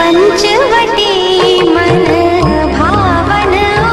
पंचवटी मन भावन।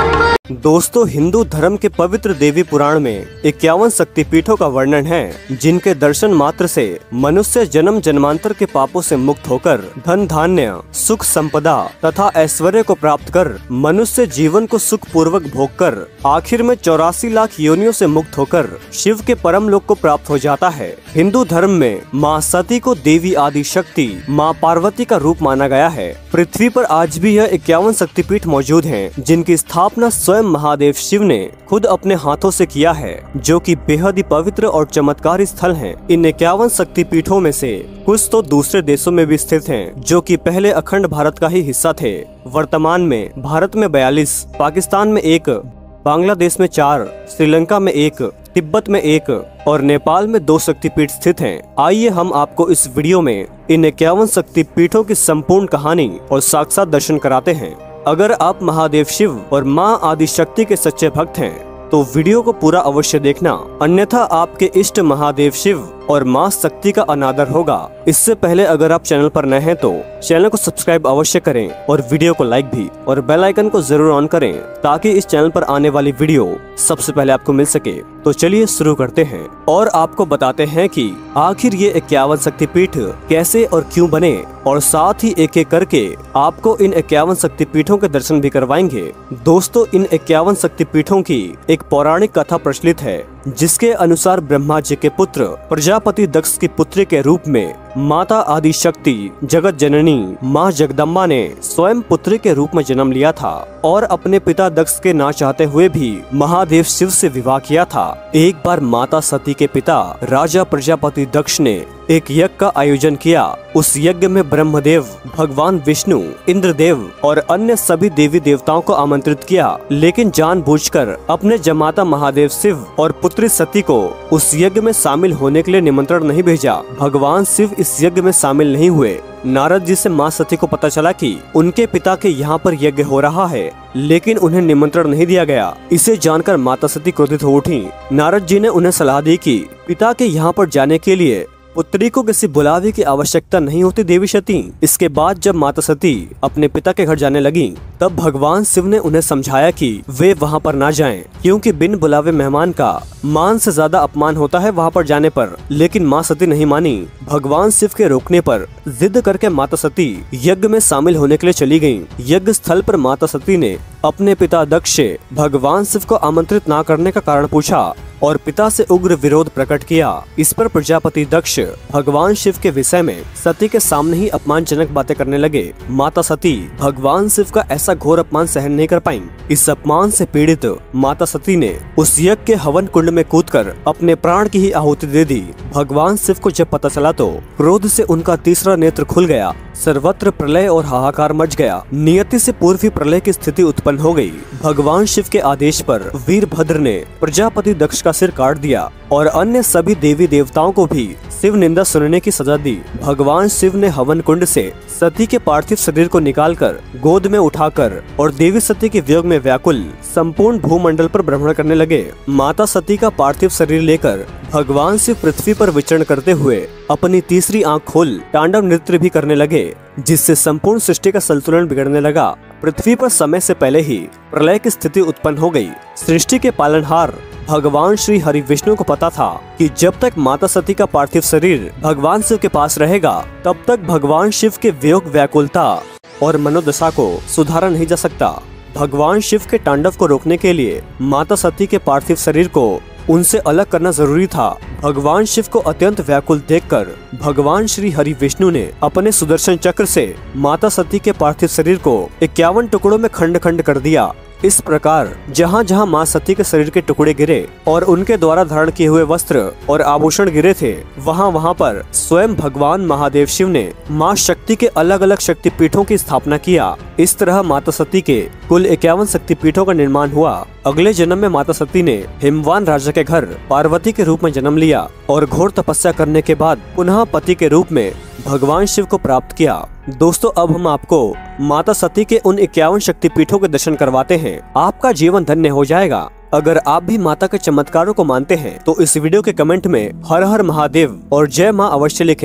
दोस्तों, हिंदू धर्म के पवित्र देवी पुराण में 51 शक्तिपीठों का वर्णन है, जिनके दर्शन मात्र से मनुष्य जन्म जन्मांतर के पापों से मुक्त होकर धन धान्य, सुख संपदा तथा ऐश्वर्य को प्राप्त कर मनुष्य जीवन को सुख पूर्वक भोग कर आखिर में 84 लाख योनियों से मुक्त होकर शिव के परम लोक को प्राप्त हो जाता है। हिंदू धर्म में माँ सती को देवी आदि शक्ति माँ पार्वती का रूप माना गया है। पृथ्वी पर आज भी यह 51 शक्तिपीठ मौजूद हैं, जिनकी स्थापना स्वयं महादेव शिव ने खुद अपने हाथों से किया है, जो कि बेहद ही पवित्र और चमत्कारी स्थल हैं। इन 51 शक्तिपीठों में से कुछ तो दूसरे देशों में भी स्थित हैं, जो कि पहले अखंड भारत का ही हिस्सा थे। वर्तमान में भारत में 42, पाकिस्तान में 1, बांग्लादेश में 4, श्रीलंका में 1, तिब्बत में 1 और नेपाल में 2 शक्तिपीठ स्थित हैं। आइए हम आपको इस वीडियो में इन 51 शक्तिपीठों की संपूर्ण कहानी और साक्षात दर्शन कराते हैं। अगर आप महादेव शिव और माँ आदि शक्ति के सच्चे भक्त हैं तो वीडियो को पूरा अवश्य देखना, अन्यथा आपके इष्ट महादेव शिव और माँ शक्ति का अनादर होगा। इससे पहले अगर आप चैनल पर नए हैं तो चैनल को सब्सक्राइब अवश्य करें और वीडियो को लाइक भी और बेल आइकन को जरूर ऑन करें, ताकि इस चैनल पर आने वाली वीडियो सबसे पहले आपको मिल सके। तो चलिए शुरू करते हैं और आपको बताते हैं कि आखिर ये 51 शक्तिपीठ कैसे और क्यों बने, और साथ ही एक एक करके आपको इन 51 शक्तिपीठों के दर्शन भी करवाएंगे। दोस्तों, इन 51 शक्तिपीठों की एक पौराणिक कथा प्रचलित है, जिसके अनुसार ब्रह्मा जी के पुत्र प्रजापति दक्ष की पुत्री के रूप में माता आदि शक्ति जगत जननी माँ जगदम्बा ने स्वयं पुत्री के रूप में जन्म लिया था और अपने पिता दक्ष के ना चाहते हुए भी महादेव शिव से विवाह किया था। एक बार माता सती के पिता राजा प्रजापति दक्ष ने एक यज्ञ का आयोजन किया। उस यज्ञ में ब्रह्मदेव, भगवान विष्णु, इंद्रदेव और अन्य सभी देवी देवताओं को आमंत्रित किया, लेकिन जानबूझकर अपने जमाता महादेव शिव और पुत्री सती को उस यज्ञ में शामिल होने के लिए निमंत्रण नहीं भेजा। भगवान शिव इस यज्ञ में शामिल नहीं हुए। नारद जी से माँ सती को पता चला कि उनके पिता के यहाँ पर यज्ञ हो रहा है, लेकिन उन्हें निमंत्रण नहीं दिया गया। इसे जानकर माता सती क्रोधित हो उठी। नारद जी ने उन्हें सलाह दी कि पिता के यहाँ पर जाने के लिए पुत्री को किसी बुलावे की आवश्यकता नहीं होती देवी सती। इसके बाद जब माता सती अपने पिता के घर जाने लगी, तब भगवान शिव ने उन्हें समझाया कि वे वहां पर ना जाएं, क्योंकि बिन बुलावे मेहमान का मान से ज्यादा अपमान होता है वहां पर जाने पर। लेकिन माँ सती नहीं मानी। भगवान शिव के रोकने पर जिद करके माता सती यज्ञ में शामिल होने के लिए चली गयी। यज्ञ स्थल पर माता सती ने अपने पिता दक्ष से भगवान शिव को आमंत्रित ना करने का कारण पूछा और पिता से उग्र विरोध प्रकट किया। इस पर प्रजापति दक्ष भगवान शिव के विषय में सती के सामने ही अपमानजनक बातें करने लगे। माता सती भगवान शिव का ऐसा घोर अपमान सहन नहीं कर पाई। इस अपमान से पीड़ित माता सती ने उस यज्ञ के हवन कुंड में कूदकर अपने प्राण की ही आहुति दे दी। भगवान शिव को जब पता चला तो क्रोध से उनका तीसरा नेत्र खुल गया। सर्वत्र प्रलय और हाहाकार मच गया। नियति से पूर्व ही प्रलय की स्थिति उत्पन्न हो गई। भगवान शिव के आदेश पर वीरभद्र ने प्रजापति दक्ष का सिर काट दिया और अन्य सभी देवी देवताओं को भी शिव निंदा सुनने की सजा दी। भगवान शिव ने हवन कुंड से सती के पार्थिव शरीर को निकालकर गोद में उठाकर और देवी सती के वियोग में व्याकुल संपूर्ण भूमंडल पर भ्रमण करने लगे। माता सती का पार्थिव शरीर लेकर भगवान शिव पृथ्वी पर विचरण करते हुए अपनी तीसरी आंख खोल तांडव नृत्य भी करने लगे, जिससे संपूर्ण सृष्टि का संतुलन बिगड़ने लगा। पृथ्वी पर समय से पहले ही प्रलय की स्थिति उत्पन्न हो गई। सृष्टि के पालनहार भगवान श्री हरि विष्णु को पता था कि जब तक माता सती का पार्थिव शरीर भगवान शिव के पास रहेगा, तब तक भगवान शिव के वियोग, व्याकुलता और मनोदशा को सुधारा नहीं जा सकता। भगवान शिव के तांडव को रोकने के लिए माता सती के पार्थिव शरीर को उनसे अलग करना जरूरी था। भगवान शिव को अत्यंत व्याकुल देखकर भगवान श्री हरि विष्णु ने अपने सुदर्शन चक्र से माता सती के पार्थिव शरीर को 51 टुकड़ों में खंड खंड कर दिया। इस प्रकार जहाँ जहाँ माँ सती के शरीर के टुकड़े गिरे और उनके द्वारा धारण किए हुए वस्त्र और आभूषण गिरे थे, वहाँ वहाँ पर स्वयं भगवान महादेव शिव ने माँ शक्ति के अलग अलग शक्तिपीठों की स्थापना किया। इस तरह माता सती के कुल 51 शक्तिपीठों का निर्माण हुआ। अगले जन्म में माता सती ने हिमवान राजा के घर पार्वती के रूप में जन्म लिया और घोर तपस्या करने के बाद पुनः पति के रूप में भगवान शिव को प्राप्त किया। दोस्तों, अब हम आपको माता सती के उन 51 शक्तिपीठों के दर्शन करवाते हैं। आपका जीवन धन्य हो जाएगा। अगर आप भी माता के चमत्कारों को मानते हैं तो इस वीडियो के कमेंट में हर हर महादेव और जय माँ अवश्य लिखें।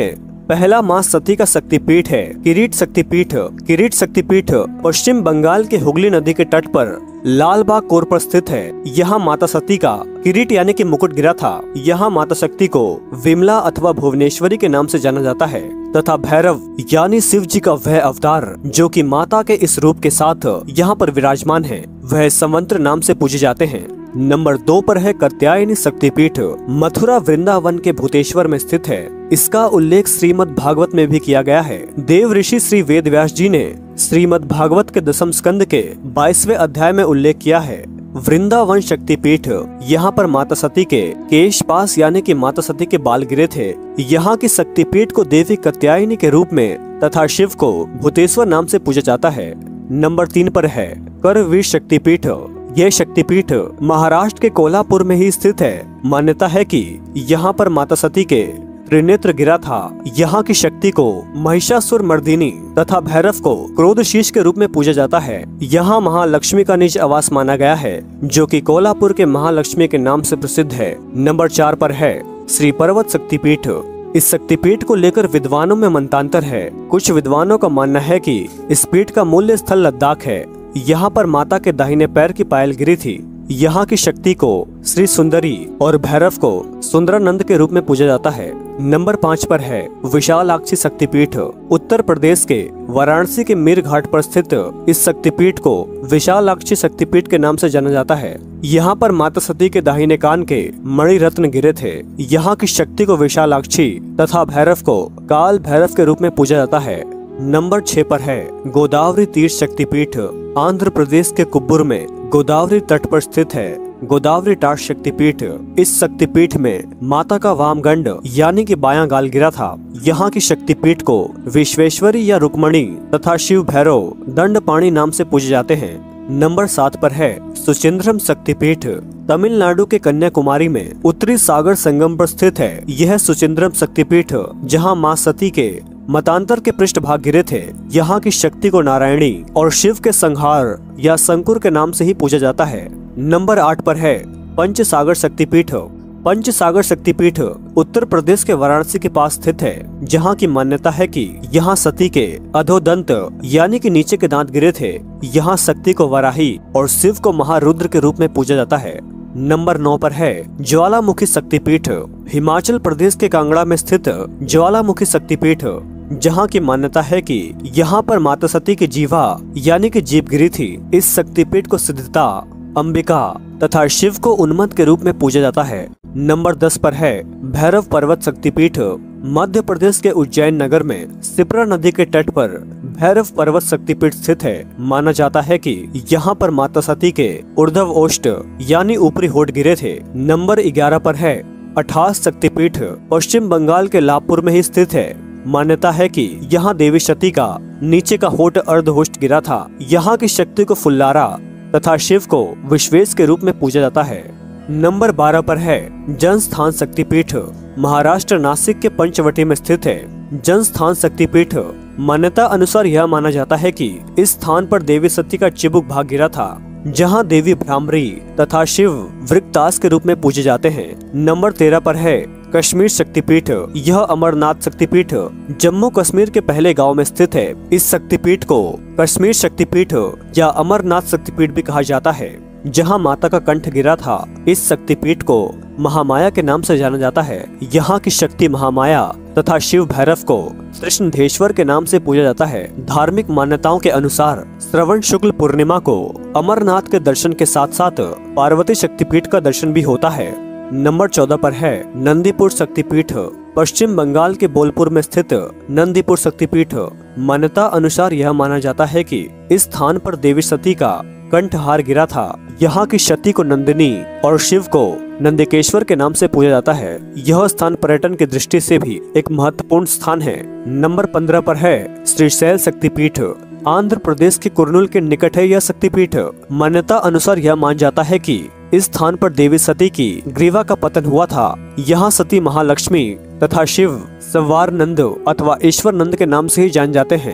पहला माँ सती का शक्तिपीठ है किरीट शक्तिपीठ। किरीट शक्तिपीठ पश्चिम बंगाल के हुगली नदी के तट पर लालबाग कोर पर स्थित है। यहाँ माता सती का किरीट यानी कि मुकुट गिरा था। यहाँ माता शक्ति को विमला अथवा भुवनेश्वरी के नाम से जाना जाता है तथा भैरव यानी शिव जी का वह अवतार जो कि माता के इस रूप के साथ यहाँ पर विराजमान है, वह संवंत्र नाम से पूजे जाते हैं। नंबर 2 पर है कात्यायनी शक्तिपीठ। मथुरा वृंदावन के भूतेश्वर में स्थित है। इसका उल्लेख श्रीमद् भागवत में भी किया गया है। देव ऋषि श्री वेद व्यास जी ने श्रीमद् भागवत के 10वें स्कंद के 22वें अध्याय में उल्लेख किया है। वृंदावन शक्तिपीठ, यहाँ पर माता सती के केश पास यानी कि माता सती के बाल गिरे थे। यहाँ की शक्तिपीठ को देवी कात्यायनी के रूप में तथा शिव को भूतेश्वर नाम से पूजा जाता है। नंबर 3 पर है करवीर शक्तिपीठ। यह शक्तिपीठ महाराष्ट्र के कोल्हापुर में ही स्थित है। मान्यता है कि यहाँ पर माता सती के त्रिनेत्र गिरा था। यहाँ की शक्ति को महिषासुर मर्दिनी तथा भैरव को क्रोधशीष के रूप में पूजा जाता है। यहाँ महालक्ष्मी का निज आवास माना गया है जो कि कोल्हापुर के महालक्ष्मी के नाम से प्रसिद्ध है। नंबर 4 पर है श्री पर्वत शक्तिपीठ। इस शक्तिपीठ को लेकर विद्वानों में मंतांतर है। कुछ विद्वानों का मानना है कि इस पीठ का मूल्य स्थल लद्दाख है। यहाँ पर माता के दाहिने पैर की पायल गिरी थी। यहाँ की शक्ति को श्री सुंदरी और भैरव को सुंदरानंद के रूप में पूजा जाता है। नंबर 5 पर है विशालाक्षी शक्तिपीठ। उत्तर प्रदेश के वाराणसी के मीर घाट पर स्थित इस शक्तिपीठ को विशालाक्षी शक्तिपीठ के नाम से जाना जाता है। यहाँ पर माता सती के दाहिने कान के मणि रत्न गिरे थे। यहाँ की शक्ति को विशालाक्षी तथा भैरव को काल भैरव के रूप में पूजा जाता है। नंबर 6 पर है गोदावरी तीर्थ शक्तिपीठ। आंध्र प्रदेश के कुब्बुर में गोदावरी तट पर स्थित है गोदावरी टाट शक्तिपीठ। इस शक्तिपीठ में माता का वामगंड यानी कि बायां गाल गिरा था। यहाँ की शक्तिपीठ को विश्वेश्वरी या रुक्मणी तथा शिव भैरव दंडपाणी नाम से पूजे जाते हैं। नंबर 7 पर है सुचिंद्रम शक्तिपीठ। तमिलनाडु के कन्याकुमारी में उत्तरी सागर संगम पर स्थित है। यह सुचिंद्रम शक्तिपीठ जहाँ माँ सती के मतांतर के पृष्ठभाग गिरे थे। यहाँ की शक्ति को नारायणी और शिव के संहार या संकुर के नाम से ही पूजा जाता है। नंबर 8 पर है पंचसागर शक्तिपीठ। पंचसागर शक्तिपीठ उत्तर प्रदेश के वाराणसी के पास स्थित है। जहाँ की मान्यता है कि यहाँ सती के अधोदंत यानी कि नीचे के दांत गिरे थे। यहाँ शक्ति को वराही और शिव को महारुद्र के रूप में पूजा जाता है। नंबर 9 पर है ज्वालामुखी शक्तिपीठ। हिमाचल प्रदेश के कांगड़ा में स्थित ज्वालामुखी शक्तिपीठ, जहाँ की मान्यता है कि यहाँ पर माता सती की जीवा यानी कि जीभ गिरी थी। इस शक्तिपीठ को सिद्धता, अंबिका तथा शिव को उन्मत्त के रूप में पूजा जाता है। नंबर 10 पर है भैरव पर्वत शक्तिपीठ। मध्य प्रदेश के उज्जैन नगर में सिप्रा नदी के तट पर भैरव पर्वत शक्तिपीठ स्थित है। माना जाता है कि यहाँ पर माता सती के ऊर्ध्व ओष्ठ यानी ऊपरी होठ गिरे थे। नंबर 11 पर है अठास शक्तिपीठ। पश्चिम बंगाल के लाभपुर में ही स्थित है। मान्यता है कि यहाँ देवी सती का नीचे का होठ अर्धहोष्ठ गिरा था। यहाँ की शक्ति को फुल्लारा तथा शिव को विश्वेश के रूप में पूजा जाता है। नंबर 12 पर है जनस्थान शक्तिपीठ। महाराष्ट्र नासिक के पंचवटी में स्थित है। जनस्थान शक्तिपीठ मान्यता अनुसार यह माना जाता है कि इस स्थान पर देवी सती का चिबुक भाग गिरा था, जहां देवी भ्रामरी तथा शिव वृक्तास के रूप में पूजे जाते हैं। नंबर 13 पर है कश्मीर शक्तिपीठ। यह अमरनाथ शक्तिपीठ जम्मू कश्मीर के पहले गांव में स्थित है। इस शक्तिपीठ को कश्मीर शक्तिपीठ या अमरनाथ शक्तिपीठ भी कहा जाता है, जहां माता का कंठ गिरा था। इस शक्तिपीठ को महामाया के नाम से जाना जाता है। यहाँ की शक्ति महामाया तथा शिव भैरव को कृष्णधेश्वर के नाम से पूजा जाता है। धार्मिक मान्यताओं के अनुसार श्रवण शुक्ल पूर्णिमा को अमरनाथ के दर्शन के साथ साथ पार्वती शक्तिपीठ का दर्शन भी होता है। नंबर 14 पर है नंदीपुर शक्तिपीठ। पश्चिम बंगाल के बोलपुर में स्थित नंदीपुर शक्तिपीठ मान्यता अनुसार यह माना जाता है कि इस स्थान पर देवी सती का कंठहार गिरा था। यहाँ की शक्ति को नंदिनी और शिव को नंदिकेश्वर के नाम से पूजा जाता है। यह स्थान पर्यटन की दृष्टि से भी एक महत्वपूर्ण स्थान है। नंबर 15 पर है श्रीशैल शक्तिपीठ। आंध्र प्रदेश के कुर्नूल के निकट है यह शक्तिपीठ। मान्यता अनुसार यह मान जाता है कि इस स्थान पर देवी सती की ग्रीवा का पतन हुआ था। यहाँ सती महालक्ष्मी तथा शिव संवार नंद अथवा ईश्वर नंद के नाम से ही जान जाते हैं।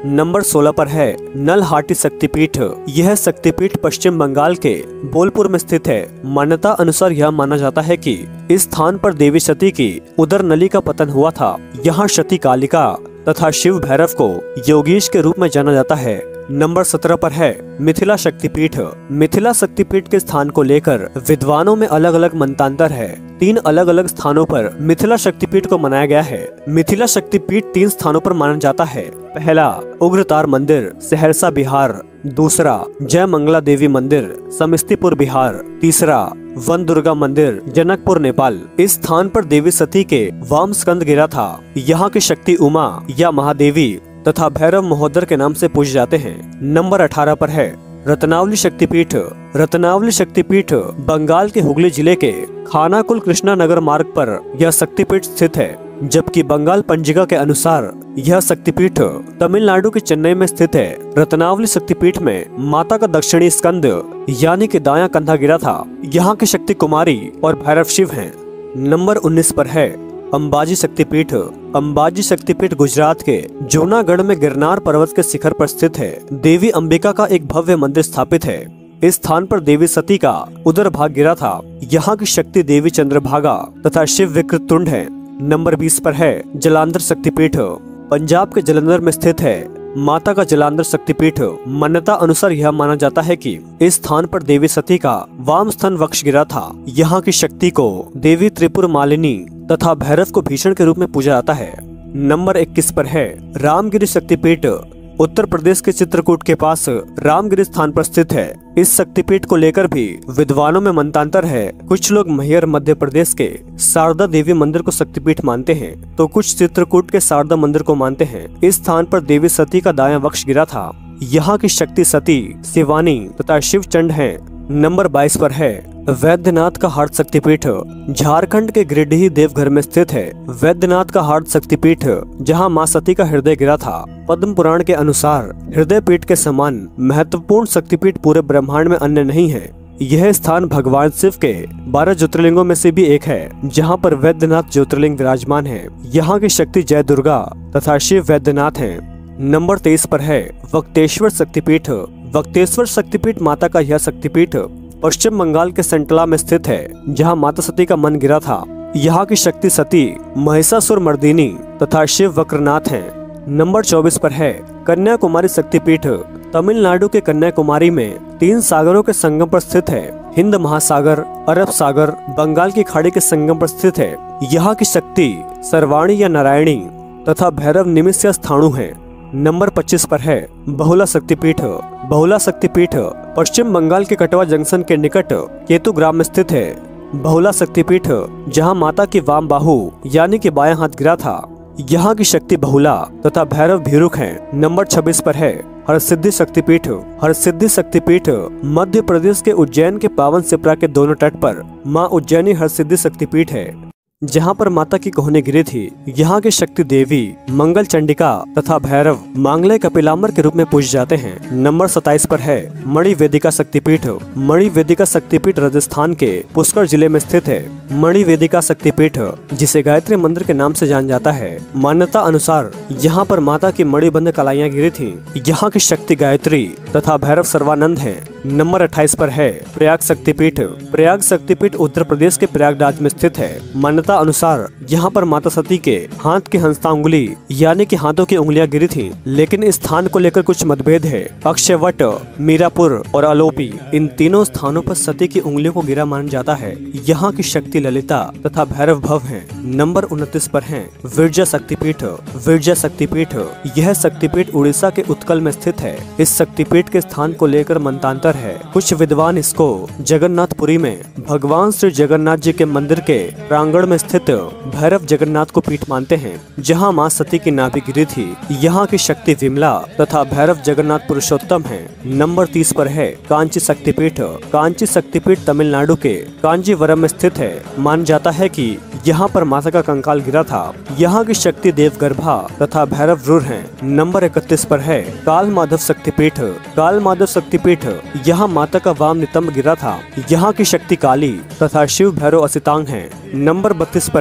नंबर 16 पर है नलहाटी शक्तिपीठ। यह शक्तिपीठ पश्चिम बंगाल के बोलपुर में स्थित है। मान्यता अनुसार यह माना जाता है कि इस स्थान पर देवी सती की उदर नली का पतन हुआ था। यहाँ सती कालिका तथा शिव भैरव को योगीश के रूप में जाना जाता है। नंबर 17 पर है मिथिला शक्तिपीठ। मिथिला शक्तिपीठ के स्थान को लेकर विद्वानों में अलग अलग मंतांतर है। 3 अलग अलग स्थानों पर मिथिला शक्तिपीठ को मनाया गया है। मिथिला शक्तिपीठ 3 स्थानों पर माना जाता है। पहला उग्रतार मंदिर सहरसा बिहार, दूसरा जय मंगला देवी मंदिर समस्तीपुर बिहार, तीसरा वन दुर्गा मंदिर जनकपुर नेपाल। इस स्थान पर देवी सती के वाम स्कंद गिरा था। यहाँ की शक्ति उमा या महादेवी तथा भैरव महोदर के नाम से पूजे जाते हैं। नंबर 18 पर है रत्नावली शक्तिपीठ। रत्नावली शक्तिपीठ बंगाल के हुगली जिले के खानाकुल कृष्णा नगर मार्ग पर यह शक्तिपीठ स्थित है, जबकि बंगाल पंजिका के अनुसार यह शक्तिपीठ तमिलनाडु के चेन्नई में स्थित है। रत्नावली शक्तिपीठ में माता का दक्षिणी स्कंद यानी कि दायां कंधा गिरा था। यहाँ की शक्ति कुमारी और भैरव शिव हैं। नंबर 19 पर है अंबाजी शक्तिपीठ। अंबाजी शक्तिपीठ गुजरात के जूनागढ़ में गिरनार पर्वत के शिखर पर स्थित है। देवी अंबिका का एक भव्य मंदिर स्थापित है। इस स्थान पर देवी सती का उदर भाग गिरा था। यहाँ की शक्ति देवी चंद्रभागा तथा शिव विकृत तुंड है। नंबर 20 पर है जलांधर शक्तिपीठ। पंजाब के जलंधर में स्थित है माता का जलांधर शक्तिपीठ। मान्यता अनुसार यह माना जाता है कि इस स्थान पर देवी सती का वाम स्तन वक्ष गिरा था। यहाँ की शक्ति को देवी त्रिपुर मालिनी तथा भैरव को भीषण के रूप में पूजा जाता है। नंबर 21 पर है रामगिरी शक्तिपीठ। उत्तर प्रदेश के चित्रकूट के पास रामगिरी स्थान पर स्थित है। इस शक्तिपीठ को लेकर भी विद्वानों में मंतांतर है। कुछ लोग मैहर मध्य प्रदेश के शारदा देवी मंदिर को शक्तिपीठ मानते हैं, तो कुछ चित्रकूट के शारदा मंदिर को मानते हैं। इस स्थान पर देवी सती का दायां वक्ष गिरा था। यहाँ की शक्ति सती, शिवानी तथा शिव चंड है। नंबर 22 पर है वैद्यनाथ का हार्ट शक्तिपीठ। झारखंड के गिरिडीह देवघर में स्थित है वैद्यनाथ का हार्ट शक्तिपीठ, जहां मां सती का हृदय गिरा था। पद्म पुराण के अनुसार हृदय पीठ के समान महत्वपूर्ण शक्तिपीठ पूरे ब्रह्मांड में अन्य नहीं है। यह स्थान भगवान शिव के 12 ज्योतिर्लिंगों में से भी एक है, जहां पर वैद्यनाथ ज्योतिर्लिंग विराजमान है। यहाँ की शक्ति जय दुर्गा तथा शिव वैद्यनाथ है। नंबर 23 पर है वक्तेश्वर शक्तिपीठ। वक्तेश्वर शक्तिपीठ माता का यह शक्तिपीठ पश्चिम बंगाल के सेंटला में स्थित है, जहां माता सती का मन गिरा था। यहाँ की शक्ति सती, महिषासुर मर्दिनी तथा शिव वक्रनाथ हैं। नंबर 24 पर है कन्याकुमारी शक्तिपीठ। तमिलनाडु के कन्याकुमारी में 3 सागरों के संगम पर स्थित है। हिंद महासागर, अरब सागर, बंगाल की खाड़ी के संगम पर स्थित है। यहाँ की शक्ति सर्वाणी या नारायणी तथा भैरव निमिष या स्थाणु है। नंबर 25 पर है बहुला शक्तिपीठ। बहुला शक्तिपीठ पश्चिम बंगाल के कटवा जंक्शन के निकट केतु ग्राम में स्थित है। बहुला शक्तिपीठ जहां माता की वाम बाहु यानी कि बायां हाथ गिरा था। यहाँ की शक्ति बहुला तथा भैरव भीरुक हैं। नंबर 26 पर है हरसिद्धि शक्तिपीठ। हरसिद्धि शक्तिपीठ मध्य प्रदेश के उज्जैन के पावन सिपरा के दोनों तट पर माँ उज्जैनी हरसिद्धि शक्तिपीठ है, जहाँ पर माता की कोहनी गिरी थी। यहाँ की शक्ति देवी मंगल चंडिका तथा भैरव मांगले कपिलाम्बर के रूप में पूजे जाते हैं। नंबर 27 पर है मणि वेदिका शक्तिपीठ। मणि वेदिका शक्तिपीठ राजस्थान के पुष्कर जिले में स्थित है। मणि वेदिका शक्तिपीठ जिसे गायत्री मंदिर के नाम से जाना जाता है। मान्यता अनुसार यहाँ पर माता की मणिबंध कलाइयाँ गिरी थी। यहाँ की शक्ति गायत्री तथा भैरव सर्वानंद है। नंबर 28 पर है प्रयाग शक्तिपीठ। प्रयाग शक्तिपीठ उत्तर प्रदेश के प्रयागराज में स्थित है। मान्यता अनुसार यहाँ पर माता सती के हाथ की हंसता उंगली यानी कि हाथों की उंगलियां गिरी थी, लेकिन इस स्थान को लेकर कुछ मतभेद है। अक्षयवट, मीरापुर और अलोपी इन तीनों स्थानों पर सती की उंगलियों को गिरा माना जाता है। यहाँ की शक्ति ललिता तथा भैरव भव है। नंबर 29 पर है विरजा शक्तिपीठ। विरजा शक्तिपीठ यह शक्तिपीठ उड़ीसा के उत्कल में स्थित है। इस शक्तिपीठ के स्थान को लेकर मंतांतर है। कुछ विद्वान इसको जगन्नाथपुरी में भगवान श्री जगन्नाथ जी के मंदिर के प्रांगण में स्थित भैरव जगन्नाथ को पीठ मानते हैं, जहां मां सती की नाभि गिरी थी। यहाँ की शक्ति विमला तथा भैरव जगन्नाथ पुरुषोत्तम है। नंबर 30 पर है कांची शक्तिपीठ। कांची शक्तिपीठ तमिलनाडु के कांजीवरम में स्थित है। मान जाता है कि यहाँ पर माता का कंकाल गिरा था। यहाँ की शक्ति देवगर्भा तथा भैरव रूर हैं। नंबर 31 पर है काल माधव शक्तिपीठ। काल माधव शक्तिपीठ यहाँ माता का वाम नितंब गिरा था। यहाँ की शक्ति काली तथा शिव भैरव असितांग हैं। नंबर 32 पर है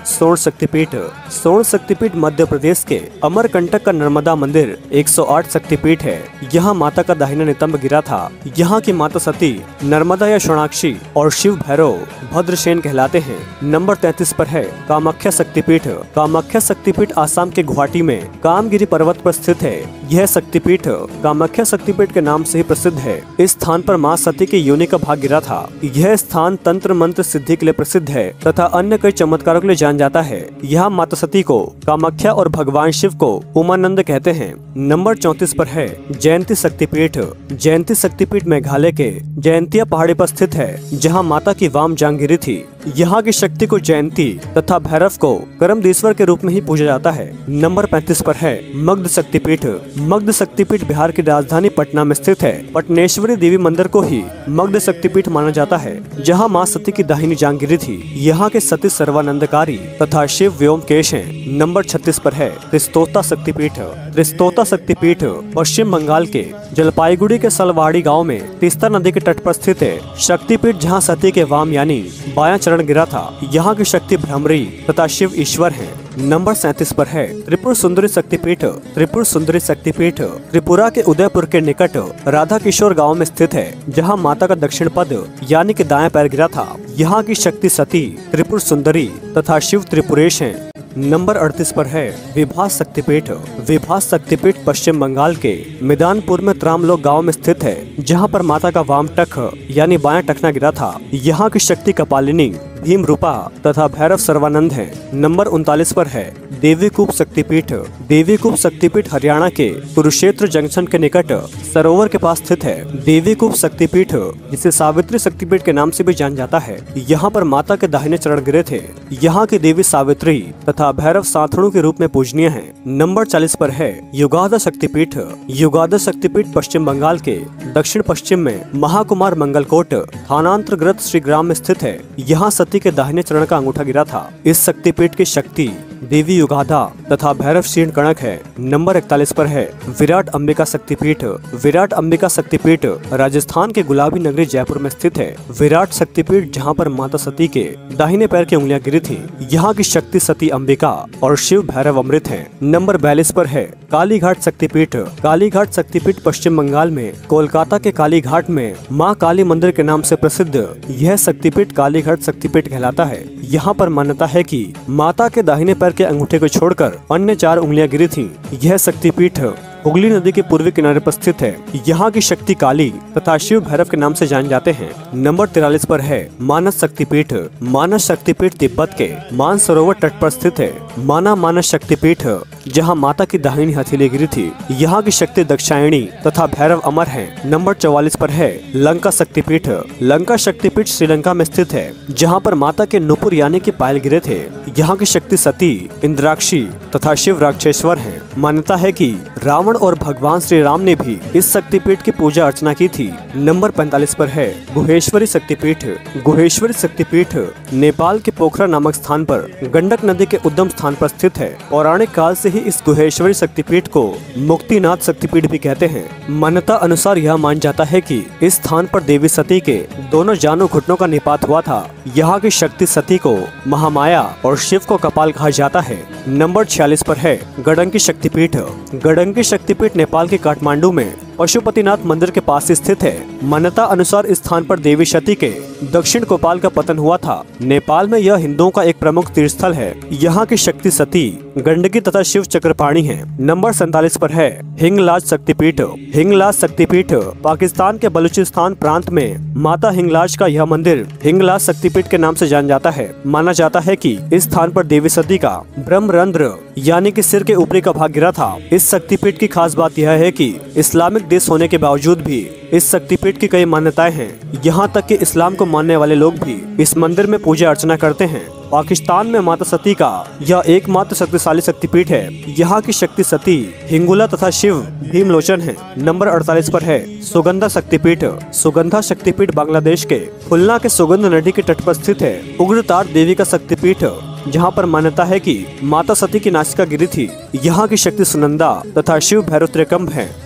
स्वर्ण शक्तिपीठ। स्वर्ण शक्तिपीठ मध्य प्रदेश के अमरकंटक का नर्मदा मंदिर 108 शक्तिपीठ है। यहाँ माता का दाहिना नितंब गिरा था। यहाँ की माता सती, नर्मदा या शोणाक्षी और शिव भैरव भद्रसेन कहलाते हैं। नंबर 33 पर है कामाख्या शक्तिपीठ। कामाख्या शक्तिपीठ आसाम के गुवाहाटी में कामगिरी पर्वत पर स्थित है। यह शक्तिपीठ कामाख्या शक्तिपीठ के नाम से ही प्रसिद्ध है। इस स्थान पर मां सती के योनि का भाग गिरा था। यह स्थान तंत्र मंत्र सिद्धि के लिए प्रसिद्ध है तथा अन्य कई चमत्कारों के लिए जान जाता है। यहाँ माता सती को कामाख्या और भगवान शिव को उमानंद कहते हैं। नंबर 34 पर है जयंती शक्तिपीठ। जयंती शक्तिपीठ मेघालय के जयंतिया पहाड़ी पर स्थित है, जहाँ माता की वाम जांघ गिरी थी। यहाँ की शक्ति को जयंती तथा भैरव को करमदेश्वर के रूप में ही पूजा जाता है। नंबर 35 पर है मगध शक्तिपीठ। मगध शक्तिपीठ बिहार की राजधानी पटना में स्थित है। पटनेश्वरी देवी मंदिर को ही मगध शक्तिपीठ माना जाता है, जहाँ माँ सती की दाहिनी जांघ गिरी थी। यहाँ के सती सर्वानंदकारी तथा शिव व्योमकेश हैं। नंबर 36 पर है त्रिस्तोता शक्तिपीठ। त्रिस्तोता शक्तिपीठ पश्चिम बंगाल के जलपाईगुड़ी के सलवाड़ी गाँव में तीस्ता नदी के तट पर स्थित है। शक्तिपीठ जहाँ सती के वाम यानी बायां चरण गिरा था। यहाँ की शक्ति भ्रमरी तथा शिव ईश्वर हैं। नंबर 37 पर है त्रिपुर सुंदरी शक्तिपीठ। त्रिपुर सुंदरी शक्तिपीठ त्रिपुरा के उदयपुर के निकट राधा किशोर गांव में स्थित है, जहां माता का दक्षिण पद यानी कि दायां पैर गिरा था। यहाँ की शक्ति सती, त्रिपुर सुंदरी तथा शिव त्रिपुरेश हैं। नंबर 38 पर है विभास शक्तिपीठ। विभास शक्तिपीठ पश्चिम बंगाल के मैदानपुर में त्रामलोक गांव में स्थित है, जहां पर माता का वाम टख यानी बायां टखना गिरा था। यहाँ की शक्ति कपालिनी, भीम रूपा तथा भैरव सर्वानंद हैं। नंबर 39 पर है देवीकूप शक्तिपीठ। देवीकूप शक्तिपीठ हरियाणा के कुरुक्षेत्र जंक्शन के निकट सरोवर के पास स्थित है। देवीकूप शक्तिपीठ जिसे सावित्री शक्तिपीठ के नाम से भी जान जाता है। यहाँ पर माता के दाहिने चरण गिरे थे। यहाँ की देवी सावित्री तथा भैरव साथड़ों के रूप में पूजनीय हैं। नंबर 40 पर है युगाधा शक्तिपीठ। युगाधा शक्तिपीठ पश्चिम बंगाल के दक्षिण पश्चिम में महाकुमार मंगलकोट थानांतर्गत श्री ग्राम में स्थित है। यहाँ सती के दाहिने चरण का अंगूठा गिरा था। इस शक्तिपीठ की शक्ति देवी युगाधा तथा भैरव शीर्ण कणक है। नंबर 41 पर है विराट अंबिका शक्तिपीठ। विराट अंबिका शक्तिपीठ राजस्थान के गुलाबी नगरी जयपुर में स्थित है। विराट शक्तिपीठ जहाँ पर माता सती के दाहिने पैर की उंगलियां गिरी थी। यहाँ की शक्ति सती अंबिका और शिव भैरव अमृत है। नंबर 42 पर है कालीघाट शक्तिपीठ। कालीघाट शक्तिपीठ पश्चिम बंगाल में कोलकाता के कालीघाट में माँ काली मंदिर के नाम से प्रसिद्ध यह शक्तिपीठ कालीघाट शक्तिपीठ कहलाता है। यहाँ पर मान्यता है कि माता के दाहिने पैर के अंगूठे को छोड़कर अन्य 4 उंगलियां गिरी थीं। यह शक्तिपीठ हुगली नदी के पूर्वी किनारे पर स्थित है। यहाँ की शक्ति काली तथा शिव भैरव के नाम से जाने जाते हैं। नंबर 43 पर है मानस शक्तिपीठ। मानस शक्तिपीठ तिब्बत के मानसरोवर तट पर स्थित है। मानस शक्तिपीठ जहाँ माता की दाहिनी हथेली गिरी थी। यहाँ की शक्ति दक्षायणी तथा भैरव अमर हैं। नंबर 44 पर है लंका शक्तिपीठ। लंका शक्तिपीठ श्रीलंका में स्थित है, जहाँ पर माता के नुपुर यानी कि पायल गिरे थे। यहाँ की शक्ति सती, इंद्राक्षी तथा शिव राक्षेश्वर हैं। मान्यता है कि रावण और भगवान श्री राम ने भी इस शक्तिपीठ की पूजा अर्चना की थी। नंबर 45 पर है गुहेश्वरी शक्तिपीठ। गुहेश्वरी शक्तिपीठ नेपाल के पोखरा नामक स्थान पर गंडक नदी के उद्गम स्थान पर स्थित है। पौराणिक काल से ही इस गुहेश्वरी शक्तिपीठ को मुक्तिनाथ शक्तिपीठ भी कहते हैं। मान्यता अनुसार यह मान जाता है कि इस स्थान पर देवी सती के दोनों जानों घुटनों का निपात हुआ था। यहाँ की शक्ति सती को महामाया और शिव को कपाल कहा जाता है। नंबर 46 पर है गडंकी शक्तिपीठ। गडंकी शक्तिपीठ नेपाल के काठमांडू में पशुपतिनाथ मंदिर के पास स्थित है। मान्यता अनुसार इस स्थान पर देवी सती के दक्षिण कोपाल का पतन हुआ था। नेपाल में यह हिंदुओं का एक प्रमुख तीर्थ स्थल है। यहाँ की शक्ति सती, गंडकी तथा शिव चक्रपाणी है। नंबर 47 पर है हिंगलाज शक्तिपीठ। हिंगलाज शक्तिपीठ पाकिस्तान के बलूचिस्तान प्रांत में माता हिंगलाज का यह मंदिर हिंगलाज शक्तिपीठ के नाम से जाना जाता है। माना जाता है कि इस स्थान पर देवी सती का ब्रह्मरंध्र यानी कि सिर के ऊपरी का भाग गिरा था। इस शक्तिपीठ की खास बात यह है कि इस्लामिक देश होने के बावजूद भी इस शक्तिपीठ की कई मान्यताएं हैं। यहाँ तक कि इस्लाम को मानने वाले लोग भी इस मंदिर में पूजा अर्चना करते हैं। पाकिस्तान में माता सती का यह एकमात्र शक्तिशाली शक्तिपीठ है। यहाँ की शक्ति सती, हिंगुला तथा शिव भीमलोचन है। नंबर 48 पर है सुगंधा शक्तिपीठ। सुगंधा शक्तिपीठ बांग्लादेश के खुलना के सुगंध नदी के तट पर स्थित है। उग्रतार देवी का शक्तिपीठ जहाँ पर मान्यता है कि माता सती की नासिका गिरी थी। यहाँ की शक्ति सुनंदा तथा शिव भैरव त्रिकंब है।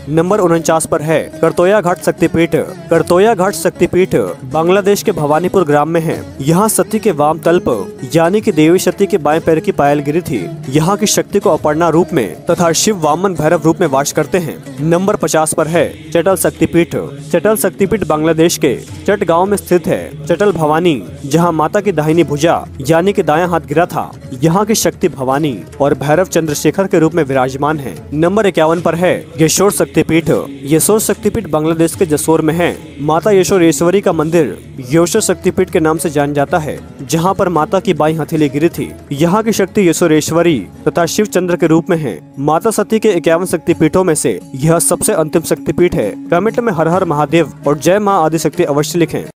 नंबर 49 पर है करतोया घाट शक्तिपीठ। करतोया घाट शक्तिपीठ बांग्लादेश के भवानीपुर ग्राम में है। यहाँ सती के वाम तल्प यानी कि देवी सती के बाएं पैर की पायल गिरी थी। यहाँ की शक्ति को अपर्णा रूप में तथा शिव वामन भैरव रूप में वास करते हैं। नंबर 50 पर है चटल शक्तिपीठ। चटल शक्तिपीठ बांग्लादेश के चट गांव में स्थित है। चटल भवानी जहां माता की दाहिनी भुजा यानी कि दायां हाथ गिरा था। यहाँ की शक्ति भवानी और भैरव चंद्रशेखर के रूप में विराजमान है। नंबर 51 पर है यशोर शक्तिपीठ। यशोर शक्तिपीठ बांग्लादेश के जसोर में है। माता यशोरेश्वरी का मंदिर यशोर शक्तिपीठ के नाम से जान जाता है, जहाँ पर माता की बाई हथेली गिरी थी। यहाँ की शक्ति यशोरेश्वरी तथा शिव चंद्र के रूप में है। माता सती के 51 शक्तिपीठों में से यह सबसे अंतिम शक्तिपीठ है। कमेंट में हर हर महादेव और जय माँ आदिशक्ति अवश्य लिखें।